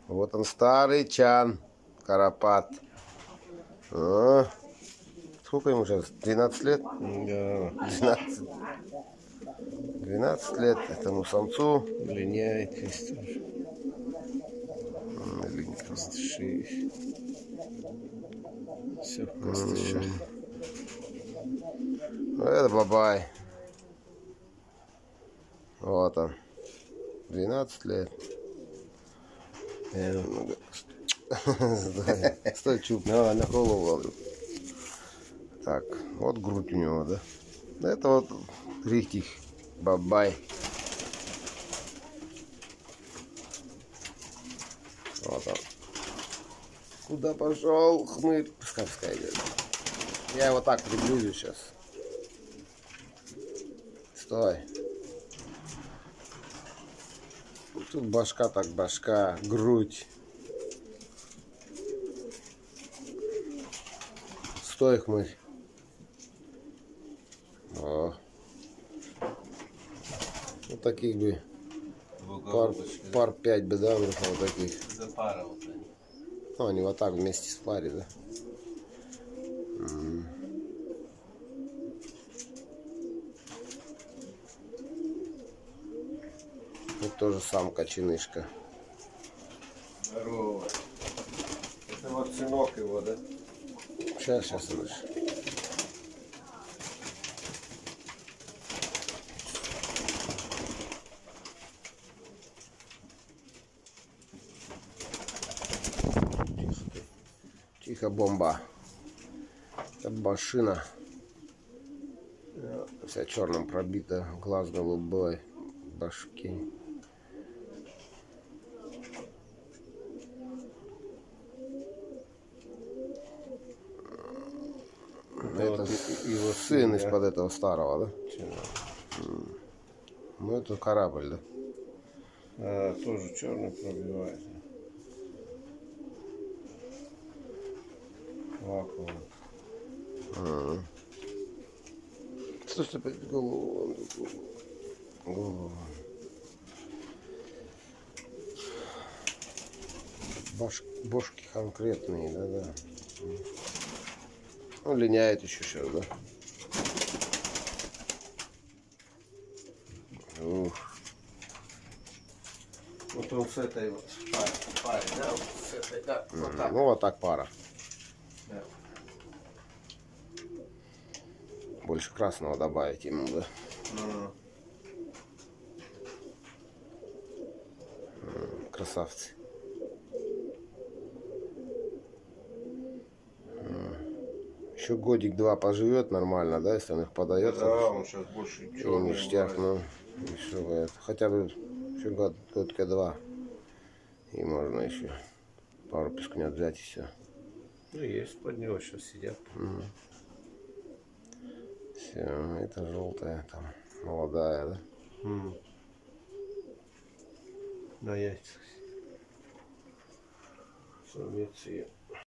Вот он, старый чан, Карапат. А, сколько ему сейчас? 12 лет? Да. 12 лет этому самцу. Линяет есть тоже. Костыши. Все в костышах. Это бабай. Вот он. 12 лет. Стой, чуп. На голову ловлю. Так, вот грудь у него, да? Это вот рихтих бабай. Вот он. Куда пошел хмырь? Пускай идет. Я его так приблизю сейчас. Стой. Тут башка так башка, грудь. Стой, хмырь. О. Вот таких бы пар 5 бы, да, вот таких. Запарывал они. Ну, они вот так вместе с паре, да. Вот тоже самка чинышка. Здорово. Это вот сынок его, да? Сейчас, Андрюш. Тихо, бомба. Это машина. Вся черным пробита, глаз голубой, башки. Это его сын из-под этого старого, да? Ну это корабль, да? Тоже черный пробивает. Вакуум. Слушай, голову. Бошки конкретные, да. Ну, линяет еще сейчас, да. Ух. Вот он с этой вот паре, да? Вот с этой, да. Вот так. Ну, вот так пара. Да. Больше красного добавить ему, да. Красавцы. Еще годик-два поживет нормально, да, если он их подает. Да, он сейчас больше черный. Ништяк, ну, еще это, хотя бы еще годка два. И можно еще пару пескнет взять и все. Ну, есть под него сейчас сидят. Все, это желтая, там, молодая, да? На яйцах. Самец ее.